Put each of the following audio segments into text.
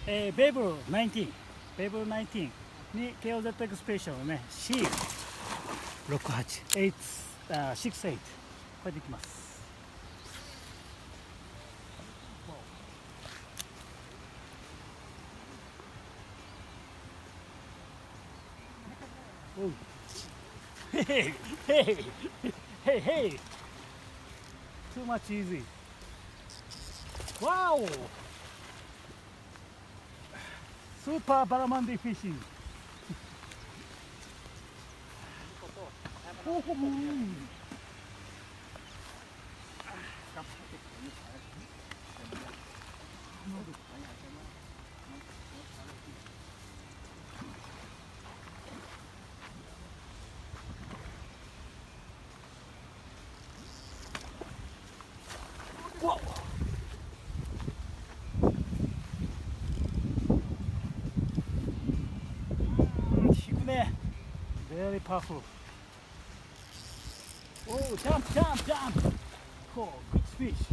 BayBlue 19、BayBlue 19に KOZ スペシャルのね C68、68、これでいきます。Oh. Hey, hey, hey, hey! Too much easy. Wow! Super barramundi fishing. Oh. Whoa. Very powerful. Oh, jump, jump, jump. Oh, good fish.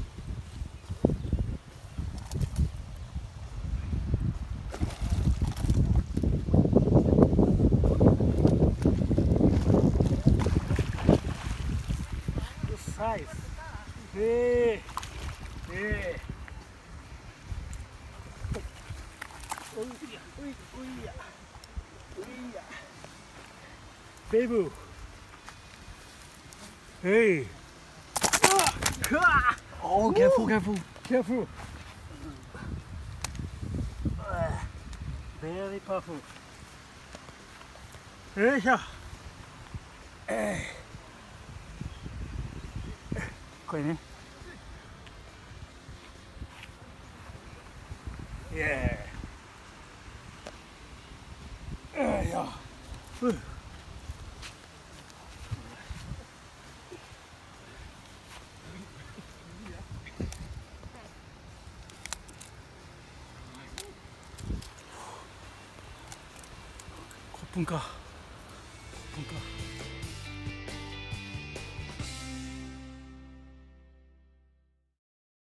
Good size. Hey, hey. Oh, yeah. BayBlue. Hey. Oh, careful, careful. Careful. Very powerful. Hey, hey. これね。Yeah. Yeah. 분가